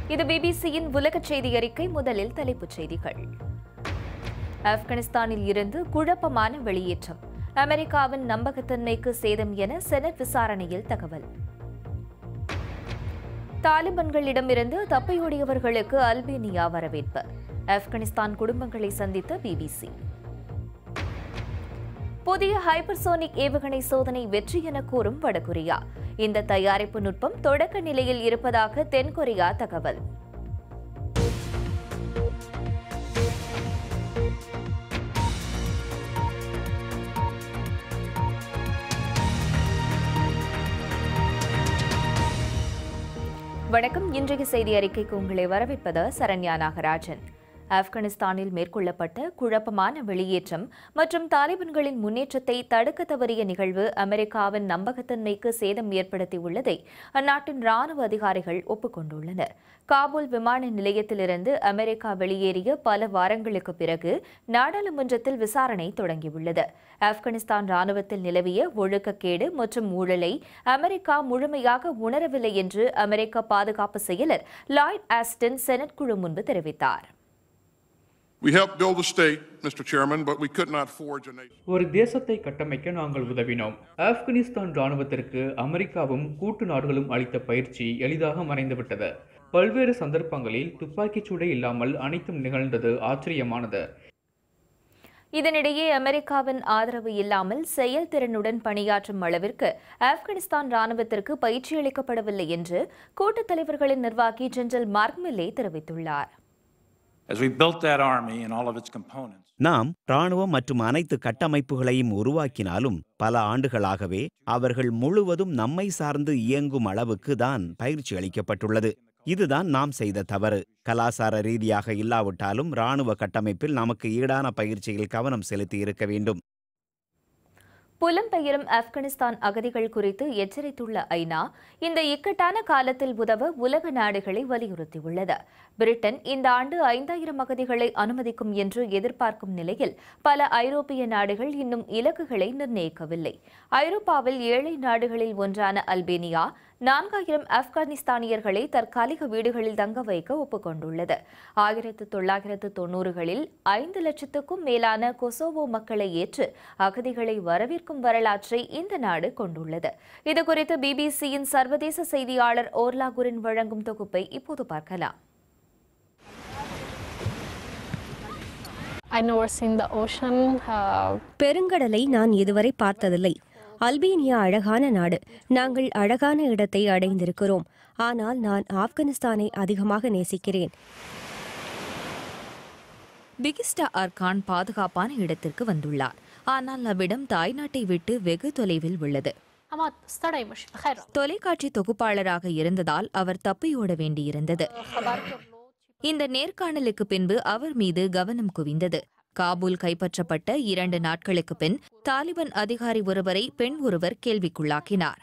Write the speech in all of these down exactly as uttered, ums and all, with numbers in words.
இது பிபிசியின் உலக செய்தி அறிக்கை. முதலில் தலைப்புச் செய்திகள். ஆப்கானிஸ்தானில் இருந்து குழப்பமான வெளியேற்றம், அமெரிக்காவின் நம்பகத்தன்மைக்கு சேதம் என செனட் விசாரணையில் தகவல். தாலிபான்களிடமிருந்து தப்பியோடியவர்களுக்கு அல்பேனியா வரவேற்பு, ஆப்கானிஸ்தான் குடும்பங்களை சந்தித்த பிபிசி. புதிய ஹைப்பர்சோனிக் ஏவுகணை சோதனை வெற்றி என கூறும் வடகொரியா. இந்த தயாரிப்பு நுட்பம் தொடக்க நிலையில் இருப்பதாக தென்கொரியா தகவல். வணக்கம். இன்றைய செய்தி அறிக்கைக்கு உங்களை வரவேற்பது சரண்யா நாகராஜன். ஆப்கானிஸ்தானில் மேற்கொள்ளப்பட்ட குழப்பமான வெளியேற்றம் மற்றும் தாலிபான்களின் முன்னேற்றத்தை தடுக்க தவறிய நிகழ்வு அமெரிக்காவின் நம்பகத்தன்மைக்கு சேதம் ஏற்படுத்தியுள்ளதை அந்நாட்டின் ராணுவ அதிகாரிகள் ஒப்புக்கொண்டுள்ளனர். காபூல் விமான நிலையத்திலிருந்து அமெரிக்கா வெளியேறிய பல வாரங்களுக்கு பிறகு நாடாளுமன்றத்தில் விசாரணை தொடங்கியுள்ளது. ஆப்கானிஸ்தான் ராணுவத்தில் நிலவிய ஒழுக்கக்கேடு மற்றும் ஊழலை அமெரிக்கா முழுமையாக உணரவில்லை என்று அமெரிக்க பாதுகாப்பு செயலர் லாய்ட் ஆஸ்டன் செனட் குழு முன்பு தெரிவித்தார். ஒரு தேசத்தை கட்டமைக்க நாங்கள் உதவினோம். ஆப்கானிஸ்தான் ராணுவத்திற்கு அமெரிக்காவும் கூட்டு நாடுகளும் அளித்த பயிற்சி எளிதாக மறைந்துவிட்டது. பல்வேறு சந்தர்ப்பங்களில் துப்பாக்கிச் சூடே இல்லாமல் அனைத்தும் நிகழ்ந்தது ஆச்சரியமானது. இதனிடையே அமெரிக்காவின் ஆதரவு இல்லாமல் செயல்திறனுடன் பணியாற்றும் அளவிற்கு ஆப்கானிஸ்தான் ராணுவத்திற்கு பயிற்சி அளிக்கப்படவில்லை என்று கூட்டுத் தலைவர்களின் நிர்வாகி ஜெனரல் மார்க் மில்லே தெரிவித்துள்ளார். நாம் ராணுவம் மற்றும் அனைத்து கட்டமைப்புகளையும் உருவாக்கினாலும் பல ஆண்டுகளாகவே அவர்கள் முழுவதும் நம்மை சார்ந்து இயங்கும் அளவுக்கு தான் பயிற்சி அளிக்கப்பட்டுள்ளது. இதுதான் நாம் செய்த தவறு. கலாசார ரீதியாக இல்லாவிட்டாலும் ராணுவ கட்டமைப்பில் நமக்கு ஈடான பயிற்சியில் கவனம் செலுத்தி இருக்க வேண்டும். புலம்பெயரும் ஆப்கானிஸ்தான் அகதிகள் குறித்து எச்சரித்துள்ள ஐநா இந்த இக்கட்டான காலத்தில் உதவ உலக நாடுகளை வலியுறுத்தியுள்ளது. பிரிட்டன் இந்த ஆண்டு ஐந்தாயிரம் அகதிகளை அனுமதிக்கும் என்று எதிர்பார்க்கும் நிலையில் பல ஐரோப்பிய நாடுகள் இன்னும் இலக்குகளை நிர்ணயிக்கவில்லை. ஐரோப்பாவில் ஏழை நாடுகளில் ஒன்றான அல்பேனியா நான்காயிரம் ஆப்கானிஸ்தானியர்களை தற்காலிக வீடுகளில் தங்க வைக்க ஒப்புக்கொண்டுள்ளது. ஆயிரத்து தொள்ளாயிரத்து தொன்னூறுகளில் ஐந்து லட்சத்துக்கும் மேலான கொசோவோ மக்களை ஏற்று அகதிகளை வரவேற்கும் வரலாற்றை இந்த நாடு கொண்டுள்ளது. இதுகுறித்து பிபிசியின் சர்வதேச செய்தியாளர் ஓர்லா குரின் வழங்கும் தொகுப்பை இப்போது பார்க்கலாம். பெருங்கடலை நான் இதுவரை பார்த்ததில்லை. அல்பேனியா அழகான நாடு. நாங்கள் அழகான இடத்தை அடைந்திருக்கிறோம். ஆனால் நான் ஆப்கானிஸ்தானை அதிகமாக நேசிக்கிறேன். பிகிஸ்டா அர்கான் பாதுகாப்பான இடத்திற்கு வந்துள்ளார். ஆனால் அவ்விடம் தாய்நாட்டை விட்டு வெகு தொலைவில் உள்ளது. தொலைக்காட்சி தொகுப்பாளராக இருந்ததால் அவர் தப்பியோட வேண்டியிருந்தது. இந்த நேர்காணலுக்கு பின்பு அவர் மீது கவனம் குவிந்தது. காபூல் கைப்பற்றப்பட்ட இரண்டு நாட்களுக்கு பின் தாலிபான் அதிகாரி ஒருவரை பெண் ஒருவர் கேள்விக்குள்ளாக்கினார்.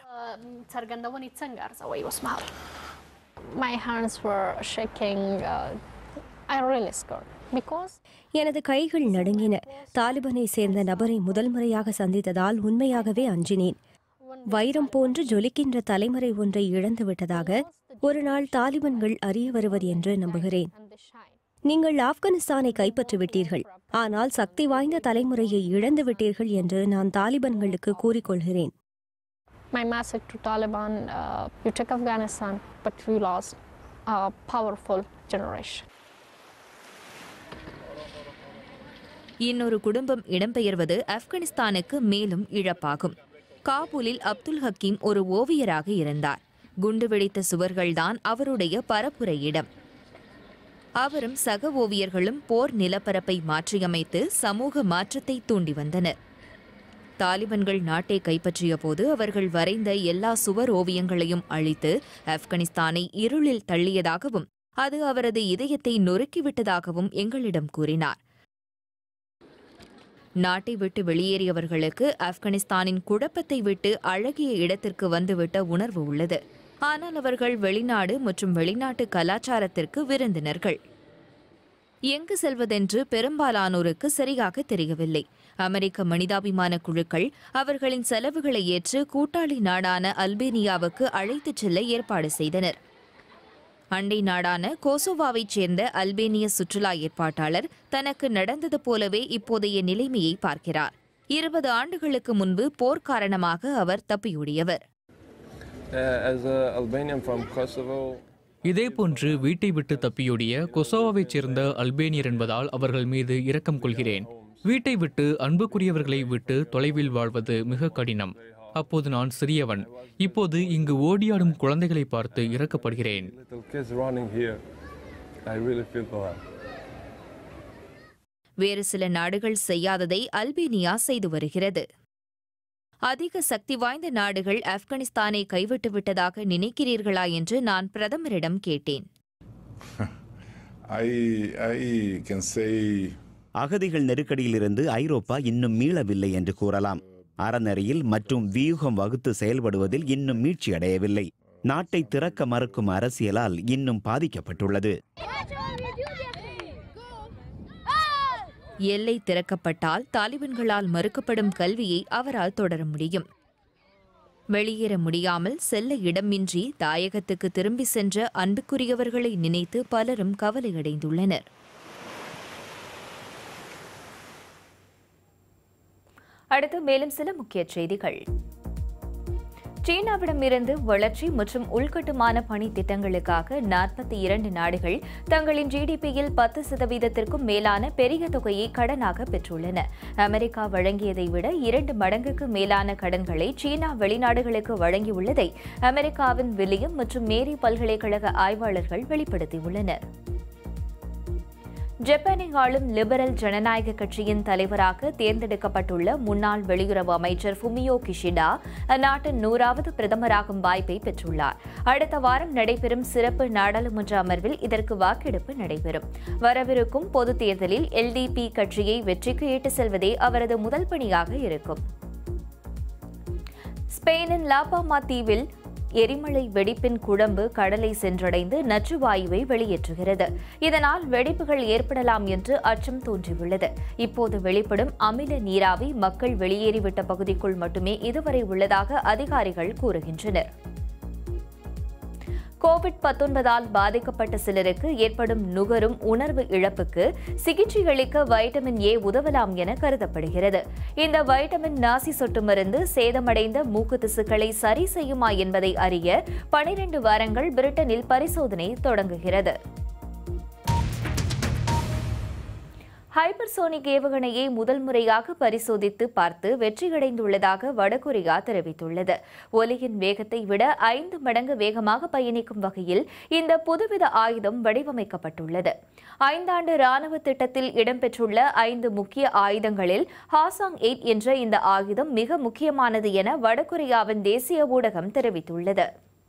எனது கைகள் நடுங்கின. தாலிபானை சேர்ந்த நபரை முதல் முறையாக சந்தித்ததால் உண்மையாகவே அஞ்சினேன். வைரம் போன்று ஜொலிக்கின்ற தலைமுறை ஒன்றை இழந்து விட்டதாக ஒரு நாள் தாலிபான்கள் அறிய வருவது என்று நம்புகிறேன். நீங்கள் ஆப்கானிஸ்தானை கைப்பற்றிவிட்டீர்கள், ஆனால் சக்தி வாய்ந்த தலைமுறையை இழந்து விட்டீர்கள் என்று நான் தாலிபான்களுக்கு கூறிக்கொள்கிறேன். My message to Taliban, uh, you took Afghanistan, but we lost a powerful generation. இன்னொரு குடும்பம் இடம்பெயர்வது ஆப்கானிஸ்தானுக்கு மேலும் இழப்பாகும். காபூலில் அப்துல் ஹக்கீம் ஒரு ஓவியராக இருந்தார். குண்டு வெடித்த சுவர்கள்தான் அவருடைய பரப்புரை இடம். அவரும் சக ஓவியர்களும் போர் நிலப்பரப்பை மாற்றியமைத்து சமூக மாற்றத்தை தூண்டி வந்தனர். தாலிபான்கள் நாட்டை கைப்பற்றிய போது அவர்கள் வரைந்த எல்லா சுவர் ஓவியங்களையும் அழித்து ஆப்கானிஸ்தானை இருளில் தள்ளியதாகவும் அது அவரது இதயத்தை நொறுக்கிவிட்டதாகவும் எங்களிடம் கூறினார். நாட்டை விட்டு வெளியேறியவர்களுக்கு ஆப்கானிஸ்தானின் குழப்பத்தை விட்டு அழகிய இடத்திற்கு வந்துவிட்ட உணர்வு உள்ளது. ஆனால் அவர்கள் வெளிநாடு மற்றும் வெளிநாட்டு கலாச்சாரத்திற்கு விருந்தினர்கள். எங்கு செல்வதென்று பெரும்பாலானோருக்கு சரியாக தெரியவில்லை. அமெரிக்க மனிதாபிமான குழுக்கள் அவர்களின் செலவுகளை ஏற்று கூட்டாளி நாடான அல்பேனியாவுக்கு அழைத்துச் செல்ல ஏற்பாடு செய்தனர். அண்டை நாடான கோசோவாவைச் சேர்ந்த அல்பேனிய சுற்றுலா ஏற்பாட்டாளர் தனக்கு நடந்தது போலவே இப்போதைய நிலைமையை பார்க்கிறார். இருபது ஆண்டுகளுக்கு முன்பு போர் காரணமாக அவர் தப்பியோடியவர். இதேபோன்று வீட்டை விட்டு தப்பியோடிய கொசோவாவைச் சேர்ந்த அல்பேனியர் என்பதால் அவர்கள் மீது இரக்கம் கொள்கிறேன். வீட்டை விட்டு அன்புக்குரியவர்களை விட்டு தொலைவில் வாழ்வது மிக கடினம். அப்போது நான் சிறியவன். இப்போது இங்கு ஓடியாடும் குழந்தைகளை பார்த்து இரக்கப்படுகிறேன். வேறு சில நாடுகள் செய்யாததை அல்பேனியா செய்து வருகிறது. அதிக சக்தி வாய்ந்த நாடுகள் ஆப்கானிஸ்தானை கைவிட்டு விட்டதாக நினைக்கிறீர்களா என்று நான் பிரதமரிடம் கேட்டேன். அகதிகள் நெருக்கடியிலிருந்து ஐரோப்பா இன்னும் மீளவில்லை என்று கூறலாம். அறநெறியில் மற்றும் வியூகம் வகுத்து செயல்படுவதில் இன்னும் மீட்சி அடையவில்லை. நாட்டை திறக்க மறுக்கும் அரசியலால் இன்னும் பாதிக்கப்பட்டுள்ளது. எல்லை திறக்கப்பட்டால் தாலிபான்களால் மறுக்கப்படும் கல்வியை அவரால் தொடர முடியும். வெளியேற முடியாமல் செல்ல இடமின்றி தாயகத்துக்கு திரும்பி சென்ற அன்புக்குரியவர்களை நினைத்து பலரும் கவலையடைந்துள்ளனர். அடுத்து மேலும் சில முக்கிய செய்திகள். சீனாவிடமிருந்து வளர்ச்சி மற்றும் உள்கட்டுமான பணி திட்டங்களுக்காக நாற்பத்தி இரண்டு நாடுகள் தங்களின் ஜிடிபியில் பத்து சதவீதத்திற்கும் மேலான பெரிய தொகையை கடனாக பெற்றுள்ளன. அமெரிக்கா வழங்கியதை விட இரண்டு மடங்குக்கு மேலான கடன்களை சீனா வெளிநாடுகளுக்கு வழங்கியுள்ளதை அமெரிக்காவின் வில்லியம் மற்றும் மேரி பல்கலைக்கழக ஆய்வாளர்கள் வெளிப்படுத்தியுள்ளனர். ஜப்பானை ஆளும் லிபரல் ஜனநாயக கட்சியின் தலைவராக தேர்ந்தெடுக்கப்பட்டுள்ள முன்னாள் வெளியுறவு அமைச்சர் ஃபுமியோ கிஷிடா அந்நாட்டின் நூறாவது பிரதமராகும் வாய்ப்பை பெற்றுள்ளார். அடுத்த வாரம் நடைபெறும் சிறப்பு நாடாளுமன்ற அமர்வில் இதற்கு வாக்கெடுப்பு நடைபெறும். வரவிருக்கும் பொதுத் தேர்தலில் எல்டிபி கட்சியை வெற்றிக்கு இட்டு செல்வதே அவரது முதல் பணியாக இருக்கும். ஸ்பெயினின் லாபாமா தீவில் எரிமலை வெடிப்பின் குழம்பு கடலை சென்றடைந்து நச்சுவாயுவை வெளியேற்றுகிறது. இதனால் வெடிப்புகள் ஏற்படலாம் என்று அச்சம் தோன்றியுள்ளது. இப்போது வெளிப்படும் அமில நீராவி மக்கள் வெளியேறிவிட்ட பகுதிக்குள் மட்டுமே இதுவரை உள்ளதாக அதிகாரிகள் கூறுகின்றனர். கோவிட் பத்தொன்பதால் பாதிக்கப்பட்ட சிலருக்கு ஏற்படும் நுகரும் உணர்வு இழப்புக்கு சிகிச்சை அளிக்க வைட்டமின் ஏ உதவலாம் என கருதப்படுகிறது. இந்த வைட்டமின் நாசி சொட்டு மருந்து சேதமடைந்த மூக்கு திசுக்களை சரி செய்யுமா என்பதை அறிய பனிரண்டு வாரங்கள் பிரிட்டனில் பரிசோதனை தொடங்குகிறது. ஹைப்பர்சோனிக் ஏவுகணையை முதல் முறையாக பரிசோதித்து பார்த்து வெற்றியடைந்துள்ளதாக வடகொரியா தெரிவித்துள்ளது. ஒலியின் வேகத்தை விட ஐந்து மடங்கு வேகமாக பயணிக்கும் வகையில் இந்த புதுவித ஆயுதம் வடிவமைக்கப்பட்டுள்ளது. ஐந்தாண்டு ராணுவ திட்டத்தில் இடம்பெற்றுள்ள ஐந்து முக்கிய ஆயுதங்களில் ஹாசாங் எயிட் என்ற இந்த ஆயுதம் மிக முக்கியமானது என வடகொரியாவின் தேசிய ஊடகம் தெரிவித்துள்ளது.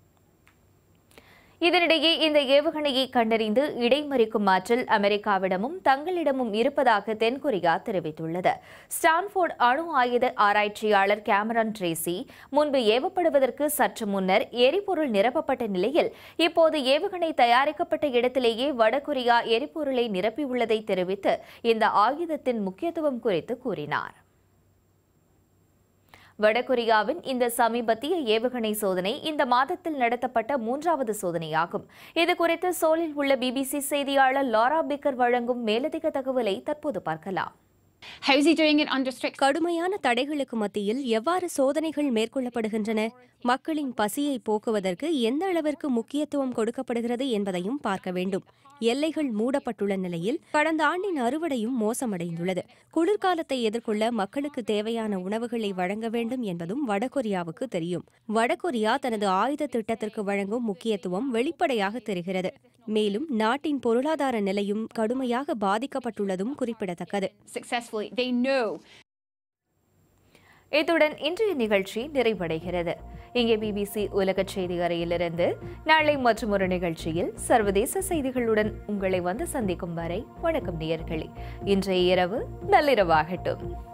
இதனிடையே இந்த ஏவுகணையை கண்டறிந்து இடைமறிக்கும் ஆற்றல் அமெரிக்காவிடமும் தங்களிடமும் இருப்பதாக தென்கொரியா தெரிவித்துள்ளது. ஸ்டான்ஃபோர்ட் அணு ஆயுத ஆராய்ச்சியாளர் கேமரான் ட்ரேசி முன்பு ஏவப்படுவதற்கு சற்று முன்னர் எரிபொருள் நிரப்பப்பட்ட நிலையில் இப்போது ஏவுகணை தயாரிக்கப்பட்ட இடத்திலேயே வடகொரியா எரிபொருளை நிரப்பியுள்ளதை தெரிவித்து இந்த ஆயுதத்தின் முக்கியத்துவம் குறித்து கூறினார். வடகொரியாவின் இந்த சமீபத்திய ஏவுகணை சோதனை இந்த மாதத்தில் நடத்தப்பட்ட மூன்றாவது சோதனையாகும். இதுகுறித்து சோலில் உள்ள பிபிசி செய்தியாளர் லாரா பிக்கர் வழங்கும் மேலதிக தகவலை தற்போது பார்க்கலாம். கடுமையான தடைகளுக்கு மத்தியில் எவ்வாறு சோதனைகள் மேற்கொள்ளப்படுகின்றன, மக்களின் பசியை போக்குவதற்கு எந்த அளவிற்கு முக்கியத்துவம் கொடுக்கப்படுகிறது என்பதையும் பார்க்க வேண்டும். எல்லைகள் மூடப்பட்டுள்ள நிலையில் கடந்த ஆண்டின் அறுவடையும் மோசமடைந்துள்ளது. குளிர்காலத்தை எதிர்கொள்ள மக்களுக்கு தேவையான உணவுகளை வழங்க வேண்டும் என்பதும் வடகொரியாவுக்கு தெரியும். வடகொரியா தனது ஆயுத திட்டத்திற்கு வழங்கும் முக்கியத்துவம் வெளிப்படையாக தெரிகிறது. மேலும் நாட்டின் பொருளாதார நிலையும் கடுமையாக பாதிக்கப்பட்டுள்ளதும் குறிப்பிடத்தக்கது. இத்துடன் இன்றைய நிகழ்ச்சி நிறைவடைகிறது. இங்கே பிபிசி உலக செய்தி அறையிலிருந்து நாளை மற்றும் ஒரு நிகழ்ச்சியில் சர்வதேச செய்திகளுடன் உங்களை வந்து சந்திக்கும் வரை வணக்கம் நேயர்களே. இன்றைய இரவு நள்ளிரவாகட்டும்.